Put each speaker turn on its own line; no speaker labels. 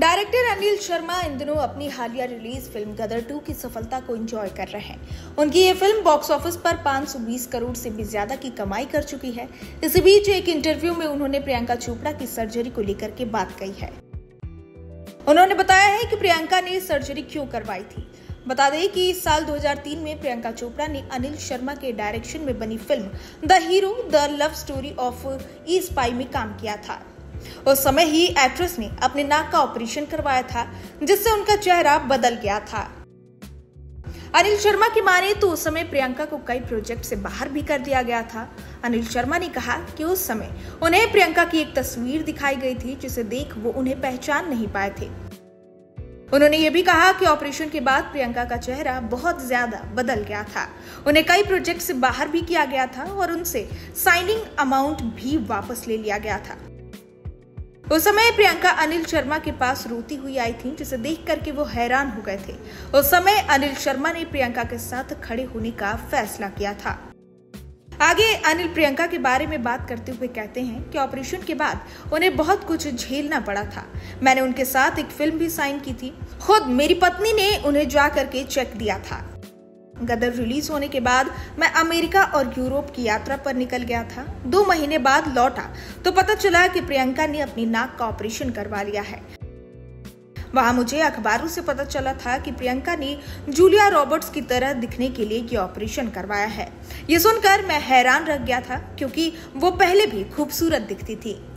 Director Anil Sharma इन दिनों अपनी हालिया रिलीज फिल्म गदर 2 की सफलता को एंजॉय कर रहे हैं। उनकी ये फिल्म बॉक्स ऑफिस पर 520 करोड़ से भी ज्यादा की कमाई कर चुकी है। इसी बीच एक इंटरव्यू में उन्होंने प्रियंका चोपड़ा की सर्जरी को लेकर के बात कही है। उन्होंने बताया है कि प्रियंका ने सर्जरी क्यों करवाई थी। बता दें कि इस साल 2003 में प्रियंका चोपड़ा ने अनिल शर्मा के डायरेक्शन में बनी film the hero the love story of a spy में काम किया था। उस समय ही एक्ट्रेस ने अपने नाक का ऑपरेशन करवाया था, जिससे उनका चेहरा बदल गया था। अनिल शर्मा की माने तो उस समय प्रियंका को कई प्रोजेक्ट से बाहर भी कर दिया गया था। अनिल शर्मा ने कहा कि उस समय उन्हें प्रियंका की एक तस्वीर दिखाई गई थी, जिसे देख वो उन्हें पहचान नहीं पाए थे। उन्होंने ये भी कहा कि ऑपरेशन के बाद प्रियंका का चेहरा बहुत ज्यादा बदल गया था। उन्हें कई प्रोजेक्ट से बाहर भी किया गया था और उनसे साइनिंग अमाउंट भी वापस ले लिया गया था। उस समय प्रियंका अनिल शर्मा के पास रोती हुई आई थी, जिसे देख करके वो हैरान हो गए थे। उस समय अनिल शर्मा ने प्रियंका के साथ खड़े होने का फैसला किया था। आगे अनिल प्रियंका के बारे में बात करते हुए कहते हैं कि ऑपरेशन के बाद उन्हें बहुत कुछ झेलना पड़ा था। मैंने उनके साथ एक फिल्म भी साइन की थी। खुद मेरी पत्नी ने उन्हें जा करके चेक दिया था। गदर रिलीज होने के बाद मैं अमेरिका और यूरोप की यात्रा पर निकल गया था। 2 महीने बाद लौटा तो पता चला कि प्रियंका ने अपनी नाक का ऑपरेशन करवा लिया है। वहां मुझे अखबारों से पता चला था कि प्रियंका ने जूलिया रॉबर्ट्स की तरह दिखने के लिए ये ऑपरेशन करवाया है। ये सुनकर मैं हैरान रह गया था, क्योंकि वो पहले भी खूबसूरत दिखती थी।